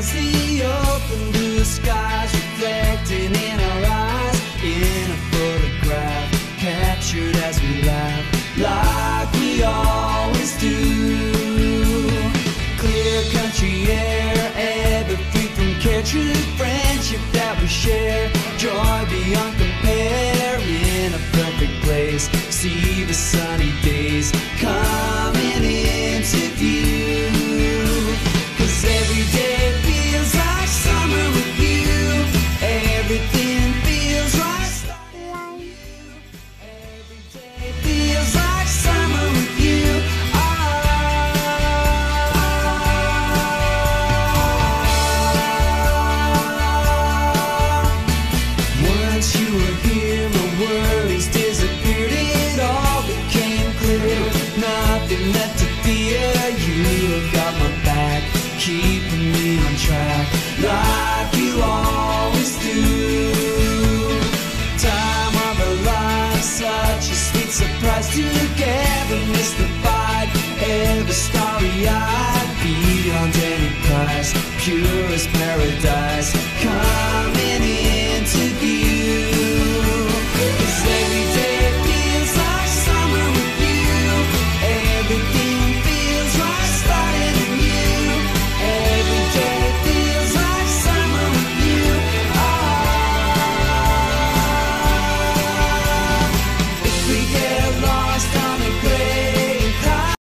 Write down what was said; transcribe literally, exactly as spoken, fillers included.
It's the open blue skies reflecting in our eyes, in a photograph captured as we laugh, like we always do. Clear country air, ever free from care, true friendship that we share, joy beyond compare, in a perfect place. See the sunny days coming into view, 'cause every day feels like summer with you. Everything feels right starting with you. Every day feels like summer with you. Once you were here, my worries disappeared. It all became clear. Nothing left to fear. You have got my back, keeping me on track, like you always do. Time of our lives, such a sweet surprise. Together mystified, ever starry-eyed, beyond any price, pure as paradise, coming into view.